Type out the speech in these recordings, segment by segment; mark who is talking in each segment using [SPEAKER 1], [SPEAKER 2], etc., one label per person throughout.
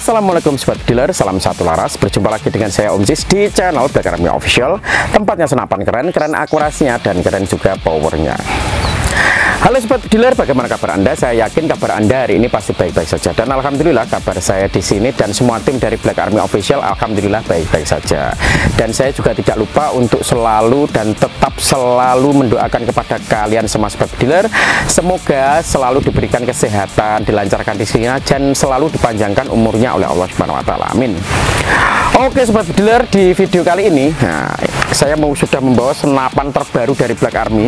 [SPEAKER 1] Assalamualaikum sobat dealer, salam satu laras. Berjumpa lagi dengan saya Om Zis di channel Black Army Official. Tempatnya senapan keren, keren akurasinya, dan keren juga powernya. Halo sobat dealer, bagaimana kabar Anda? Saya yakin kabar Anda hari ini pasti baik-baik saja. Dan alhamdulillah kabar saya di sini dan semua tim dari Black Army Official alhamdulillah baik-baik saja. Dan saya juga tidak lupa untuk selalu dan tetap selalu mendoakan kepada kalian semua sobat dealer, semoga selalu diberikan kesehatan, dilancarkan rezekinya, dan selalu dipanjangkan umurnya oleh Allah Subhanahu wa taala. Amin. Oke sobat dealer, di video kali ini saya sudah membawa senapan terbaru dari Black Army.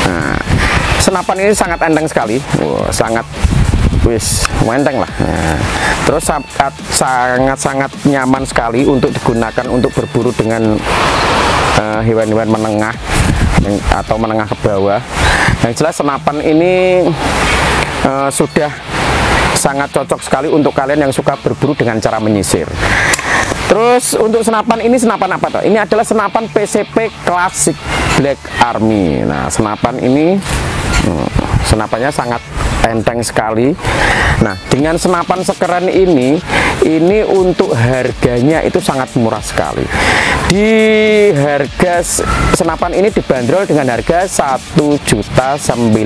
[SPEAKER 1] Senapan ini sangat enteng sekali, sangat enteng lah. Terus sangat nyaman sekali untuk digunakan untuk berburu dengan hewan-hewan menengah atau menengah ke bawah. Yang jelas senapan ini sudah sangat cocok sekali untuk kalian yang suka berburu dengan cara menyisir. Terus untuk senapan ini, senapan apa toh? Ini adalah senapan PCP klasik Black Army. Nah, senapan ini senapannya sangat enteng sekali. Nah, dengan senapan sekeren ini untuk harganya itu sangat murah sekali. Di harga senapan ini dibanderol dengan harga 1.900.000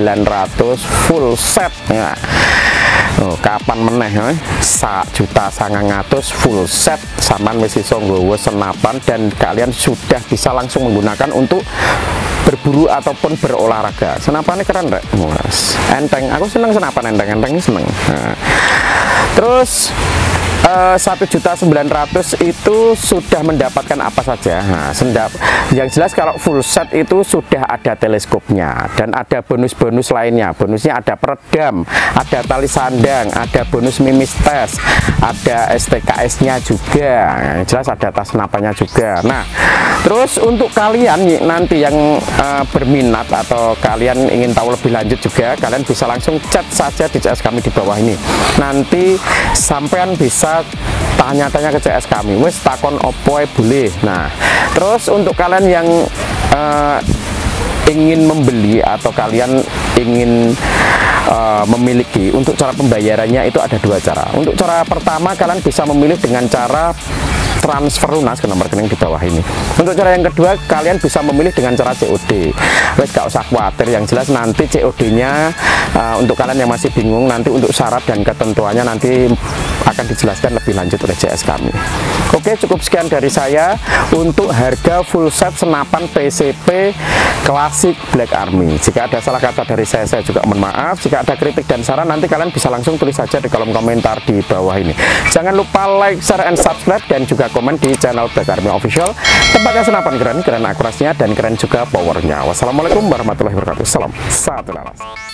[SPEAKER 1] full set ya. Kapan meneh 1.900.000 full set saman wis iso nggawa senapan dan kalian sudah bisa langsung menggunakan untuk berburu ataupun berolahraga. Senapannya keren rek, mas, enteng. Aku seneng senapan enteng-enteng, seneng. Terus 1.900.000 itu sudah mendapatkan apa saja? Yang jelas kalau full set itu sudah ada teleskopnya dan ada bonus-bonus lainnya. Bonusnya ada peredam, ada tali sandang, ada bonus mimis tes, ada STKS-nya juga. Yang jelas ada tas senapannya juga. Nah, terus untuk kalian nanti yang berminat atau kalian ingin tahu lebih lanjut juga, kalian bisa langsung chat saja di CS kami di bawah ini. Nanti sampean bisa tanya-tanya ke CS kami, wes takon opoe boleh. Nah, terus untuk kalian yang ingin membeli atau kalian ingin memiliki, untuk cara pembayarannya itu ada dua cara. Untuk cara pertama, kalian bisa memilih dengan cara transfer lunas ke nomor rekening di bawah ini. Untuk cara yang kedua, kalian bisa memilih dengan cara COD. Wes gak usah khawatir, yang jelas nanti COD-nya untuk kalian yang masih bingung, nanti untuk syarat dan ketentuannya nanti akan dijelaskan lebih lanjut oleh CS kami. Oke, cukup sekian dari saya untuk harga full set senapan PCP klasik Black Army. Jika ada salah kata dari saya juga mohon maaf. Jika ada kritik dan saran, nanti kalian bisa langsung tulis saja di kolom komentar di bawah ini. Jangan lupa like, share, and subscribe, dan juga komen di channel Black Army Official. Tempatnya senapan keren, keren akurasinya, dan keren juga powernya. Wassalamualaikum warahmatullahi wabarakatuh. Salam satu laras.